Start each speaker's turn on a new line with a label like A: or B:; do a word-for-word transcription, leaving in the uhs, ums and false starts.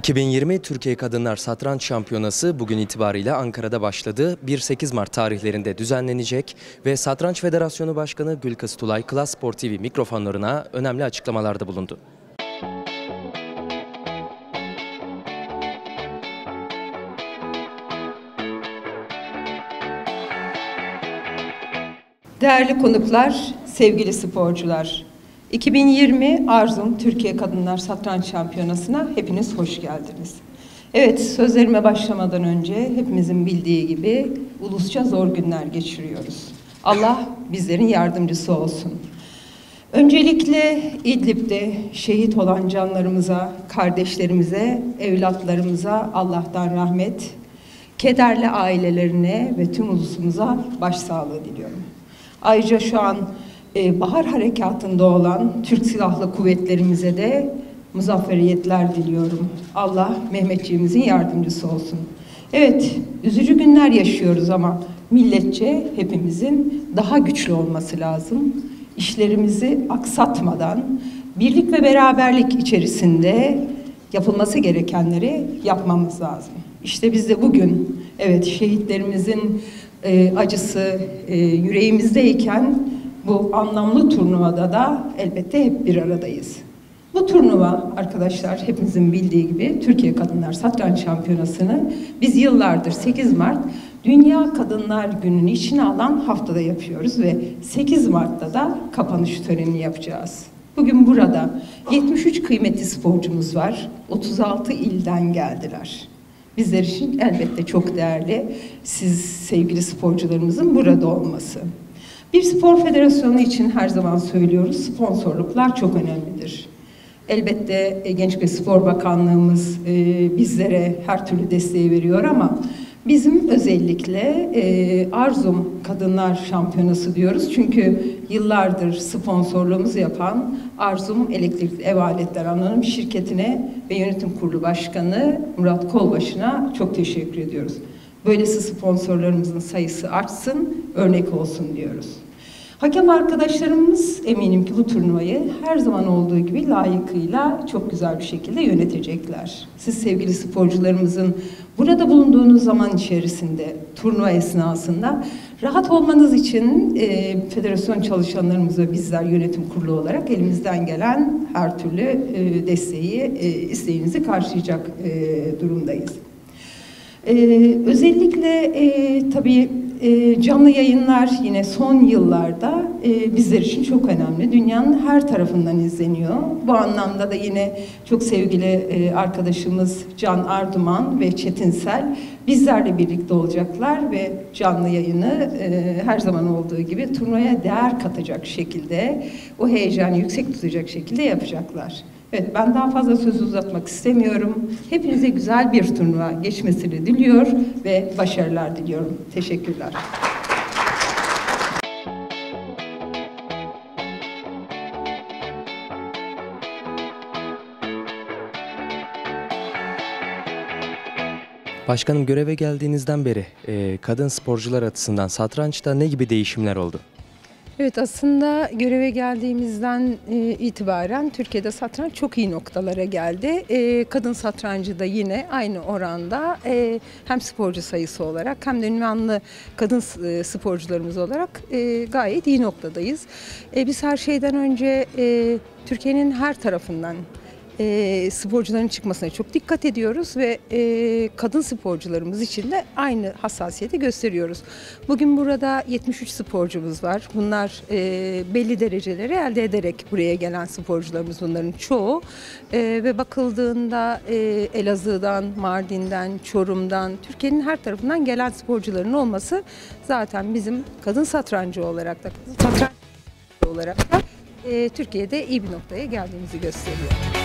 A: iki bin yirmi Türkiye Kadınlar Satranç Şampiyonası bugün itibariyle Ankara'da başladı. bir sekiz Mart tarihlerinde düzenlenecek ve Satranç Federasyonu Başkanı Gülkız Tulay, Klas Spor T V mikrofonlarına önemli açıklamalarda bulundu.
B: Değerli konuklar, sevgili sporcular, iki bin yirmi Arzum Türkiye Kadınlar Satranç Şampiyonası'na hepiniz hoş geldiniz. Evet, sözlerime başlamadan önce hepimizin bildiği gibi ulusça zor günler geçiriyoruz. Allah bizlerin yardımcısı olsun. Öncelikle İdlib'de şehit olan canlarımıza, kardeşlerimize, evlatlarımıza Allah'tan rahmet, kederli ailelerine ve tüm ulusumuza başsağlığı diliyorum. Ayrıca şu an e, Bahar Harekatı'nda olan Türk Silahlı Kuvvetlerimize de muzafferiyetler diliyorum. Allah Mehmetçiğimizin yardımcısı olsun. Evet, üzücü günler yaşıyoruz ama milletçe hepimizin daha güçlü olması lazım. İşlerimizi aksatmadan, birlik ve beraberlik içerisinde yapılması gerekenleri yapmamız lazım. İşte biz de bugün, evet, şehitlerimizin e, acısı e, yüreğimizdeyken bu anlamlı turnuvada da elbette hep bir aradayız. Bu turnuva arkadaşlar hepimizin bildiği gibi Türkiye Kadınlar Satranç Şampiyonası'nı biz yıllardır sekiz Mart Dünya Kadınlar Günü'nü içine alan haftada yapıyoruz ve sekiz Mart'ta da kapanış törenini yapacağız. Bugün burada yetmiş üç kıymetli sporcumuz var. otuz altı ilden geldiler. Bizler için elbette çok değerli siz sevgili sporcularımızın burada olması. Bir spor federasyonu için her zaman söylüyoruz, sponsorluklar çok önemlidir. Elbette Gençlik ve Spor Bakanlığımız e, bizlere her türlü desteği veriyor ama bizim özellikle e, Arzum Kadınlar Şampiyonası diyoruz. Çünkü yıllardır sponsorluğumuzu yapan Arzum Elektrikli Ev Aletleri Anonim Şirketi'ne ve Yönetim Kurulu Başkanı Murat Kolbaşı'na çok teşekkür ediyoruz. Böylesi sponsorlarımızın sayısı artsın, örnek olsun diyoruz. Hakem arkadaşlarımız eminim ki bu turnuvayı her zaman olduğu gibi layıkıyla çok güzel bir şekilde yönetecekler. Siz sevgili sporcularımızın burada bulunduğunuz zaman içerisinde, turnuva esnasında rahat olmanız için e, federasyon çalışanlarımıza bizler yönetim kurulu olarak elimizden gelen her türlü e, desteği, e, isteğinizi karşılayacak e, durumdayız. E, özellikle e, tabii E, canlı yayınlar yine son yıllarda e, bizler için çok önemli. Dünyanın her tarafından izleniyor. Bu anlamda da yine çok sevgili e, arkadaşımız Can Arduman ve Çetinsel bizlerle birlikte olacaklar ve canlı yayını e, her zaman olduğu gibi turnuvaya değer katacak şekilde, o heyecanı yüksek tutacak şekilde yapacaklar. Evet, ben daha fazla sözü uzatmak istemiyorum. Hepinize güzel bir turnuva geçmesini diliyor ve başarılar diliyorum. Teşekkürler.
A: Başkanım, göreve geldiğinizden beri e, kadın sporcular açısından satrançta ne gibi değişimler oldu?
B: Evet, aslında göreve geldiğimizden e, itibaren Türkiye'de satranç çok iyi noktalara geldi. E, kadın satrancı da yine aynı oranda e, hem sporcu sayısı olarak hem de ünvanlı kadın e, sporcularımız olarak e, gayet iyi noktadayız. E, biz her şeyden önce e, Türkiye'nin her tarafından E, sporcuların çıkmasına çok dikkat ediyoruz ve e, kadın sporcularımız için de aynı hassasiyeti gösteriyoruz. Bugün burada yetmiş üç sporcumuz var. Bunlar e, belli dereceleri elde ederek buraya gelen sporcularımız, bunların çoğu. E, ve bakıldığında e, Elazığ'dan, Mardin'den, Çorum'dan, Türkiye'nin her tarafından gelen sporcuların olması zaten bizim kadın satrancı olarak da, satrancı olarak da e, Türkiye'de iyi bir noktaya geldiğimizi gösteriyor.